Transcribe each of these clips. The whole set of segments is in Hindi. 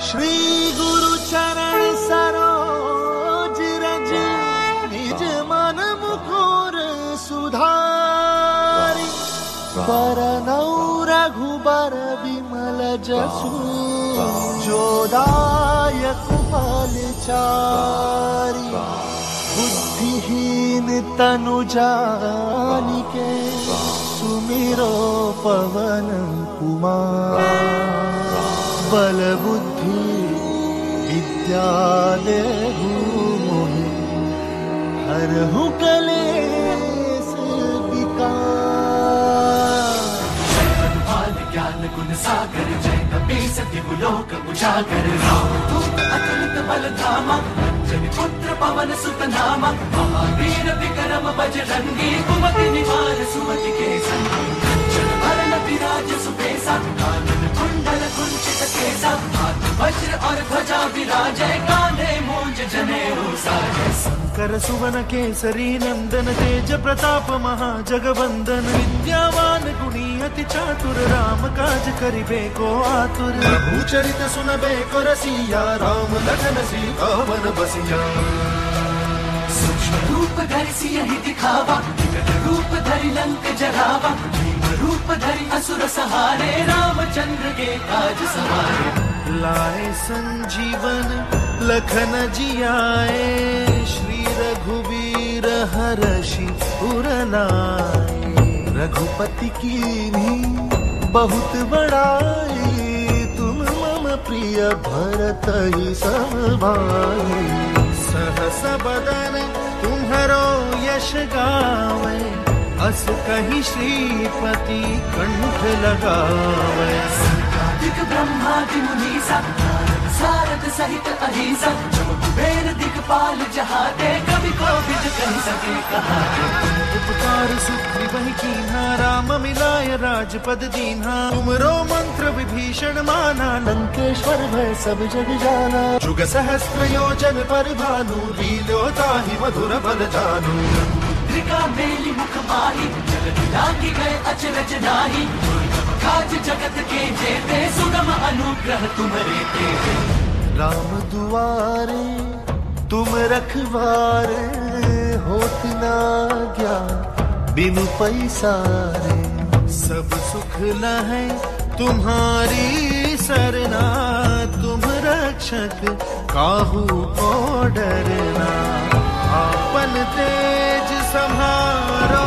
श्री गुरु चरण सरोज रज निज मन मुकुर सुधारि बरनौ रघुबर विमल जसु जो दायक फल चारि बुद्धिहीन तनु जानिके सुमिरो पवन कुमार बल बुद्धि विद्या देहु मोहि हरहु कलेश विकार। ज्ञान गुण सागर जय कपीस दिव्य लोक उजागर रामदूत अतुलित बल धामा जन पुत्र पवन सुत नामा महावीर विक्रम बजरंगी कुमति निवार सुमति के संगी जन भरण विराज सुबेसा कानन कुंडल कुंचित केसा हाथ वज्र और ध्वजा विराजय कांधे मूंज जनेऊ साजय। शंकर सुवन केसरी नंदन तेज प्रताप महाजगवंदन विद्यावान गुणी अति चातुर राम काज करिबे को आतुर प्रभु चरित सुनबे को रसिया राम लखन सीता वन बसिया। सूक्ष्म रूप धरि सियहि दिखावा विकट रूप धरि लंक जरावा भीम रूप धरि असुर सहारे रामचंद्र के काज सवारे। लाए संजीवन लखन जियाए श्री रघुवीर हरषि उर लाए रघुपति कीन्ही बहुत बड़ाई तुम मम प्रिय भरत ही सब भाई सहस बदन तुम्हरो यश गावे अस कहीं श्रीपति कंठ लगावे। दिक ब्रह्मादि मुनीसा नारद सारद सहित अहिसा जब कुबेर दिखपाल जहाते कवि कोविद कह सके कहाते। उपकार सुग्रीवहि कीन्हा राम मिलाय राजपद दीन्हा तुमरो मंत्र विभीषण माना लंकेश्वर भय सब जग जाना जुग सहस्त्र योजन पर भानु लील्यो ताहि मधुर बल जानू। मुद्रिका मेली मुख माही जगति लांघि गए अचरज नाही काज जगत के जेते सुगम अनुग्रह तुम्हारे तेते। राम दुआरे तुम रखवारे होत न ज्ञान बिनु पैसारे सब सुख लहै तुम्हारी सरना तुम रक्षक काहू को डरना आपन तेज सम्हारो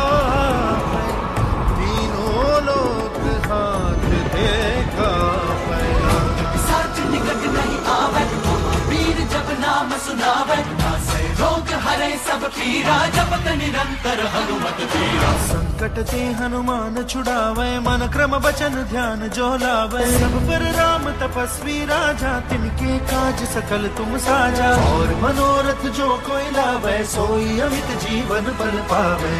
तीनों लोक हाथ देखा साच निकट नहीं आवे वीर जब नाम सुनावे नासै रोग हरे सब पीरा जपत निरंतर हनुमत धीरा। संकट ते हनुमान छुड़ावे मन क्रम बचन ध्यान जो लावे सब पर राम तपस्वी राजा तिनके काज सकल तुम साजा और मनोरथ जो कोई लावे सोई अमित जीवन बल पावे।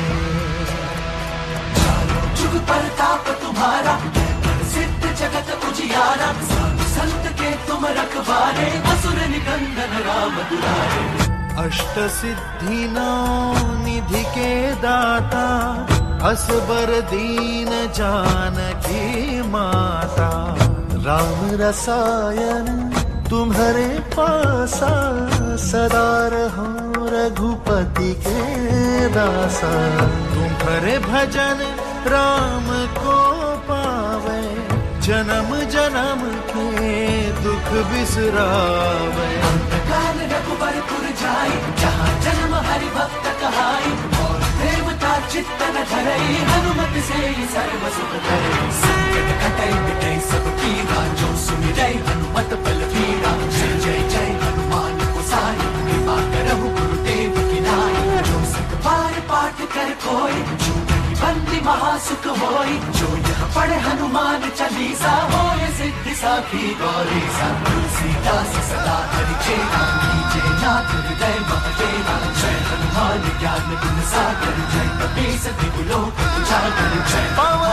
जुग परताप तुम्हारा सिद्ध जगत उजियारा साधु संत के तुम रखवारे असुर निकंदन राम दुलारे। अष्ट सिद्धि नौ निधि के दाता असबर दीन जानकी माता राम रसायन तुम्हारे पासा सदा रहो रघुपति के दासा तुम्हारे भजन राम को पावे जन्म जन्म के दुख बिसरावे। काल रघुबरपुर जाई जहाँ जन्म हरि भक्त कहाई और देवता चित्तन धरई हनुमत से सर्व सुख करे। संकट कटै मिटै सब पीरा जो सुमिरै हनुमत बलवीरा जय जय जय हनुमान गोसाई कृपा करहु गुरुदेव की नाई जो सत बार पाठ कर कोई जो बंदी महासुख होई जो यह पढ़े हनुमान चालीसा होए सिद्धि साखी गौरीसा। तुलसीदास सदा हरि चेरा कीजे नाथ हृदय महडेरा जय हनुमान ज्ञान गुण सागर जय कपीस दिव्य लोक उजागर जय।